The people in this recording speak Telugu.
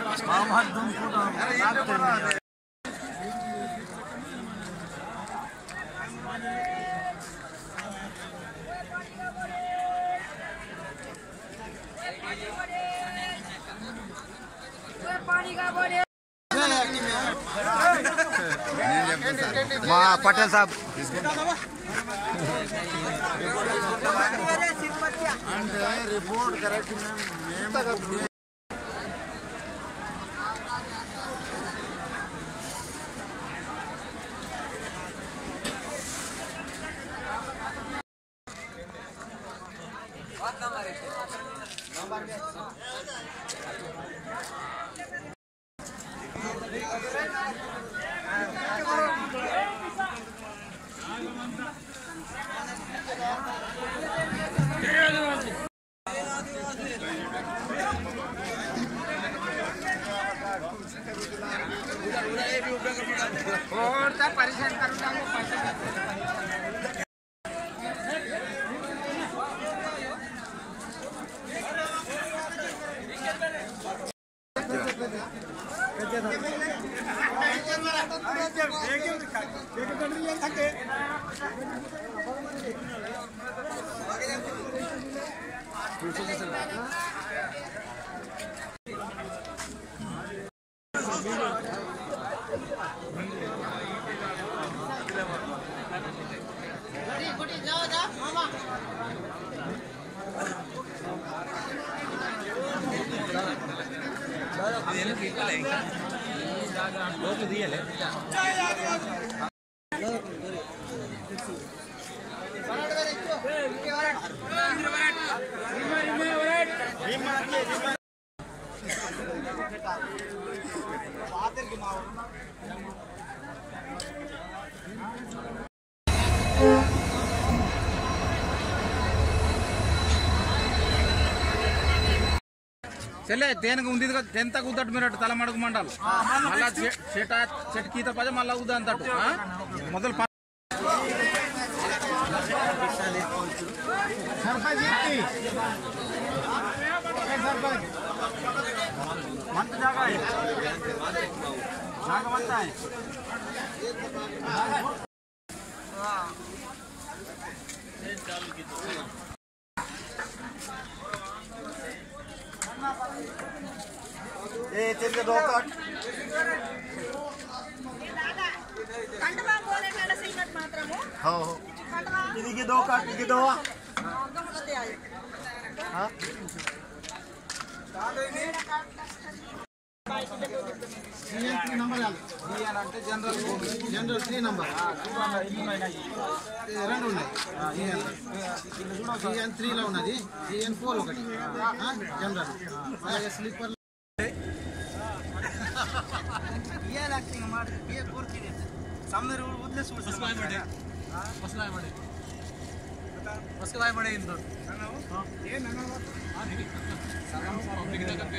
पटेल साहब रिपोर्ट करेक्ट परेशान करूंगा चले देन ఎంత కుదట మీరు తల మడుగు మండాలి మళ్ళా చెట్ కీత పద మళ్ళా ఉదా అంతట మొదలు సర్పంచ్ సర్పంచ్ మంత జాగా మంత ये तेरे दो कट कंडवा बोले मेरा सिगरेट मात्रमु हो कंडवा इदिके दो कट इदिके दो गमते आए हां CN3 नंबर आले CN అంటే జనరల్ 3 నంబర్ రెండు ఉన్నాయి CN3 లో ఉన్నది CN4 ఒకటి జనరల్ అలాగే స్లీపర్ ये एक्टिंग ಮಾಡಿ ये ಕೊಡ್ತೀನಿ ಸಾಮನೆ ಉದ್ಲೆ ಸುಳ್ಳು ಸಸ್ಕಾಯ್ ಮಾಡಿ ಮಸ್ಲಾಯ್ ಮಾಡಿ ಮಸ್ಕಾಯ್ ಮಾಡಿ ಇಂದು ಏನು ನನ್ನ ಸಲಂ ಪಬ್ಲಿಕ್ ದಾಗ